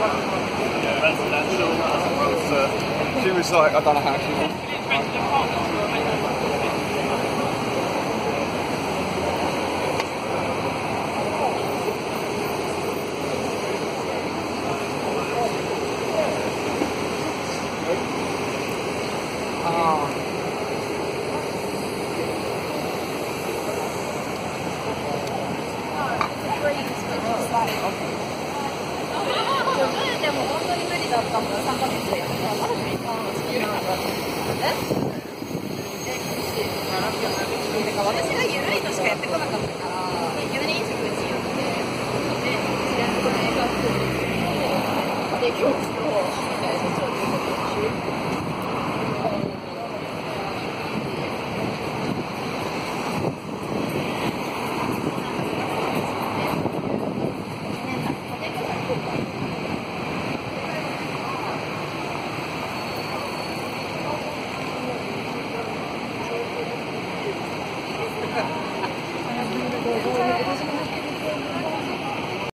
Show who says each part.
Speaker 1: Yeah, that's all. She was like, I don't know how she was.
Speaker 2: でも本当に無理だったもん、3ヶ月で。まだ時間好きなのだ。厳しい。てか私が緩いとしかやってこなかったから、急に飲食によって、で、自然と映画で、今日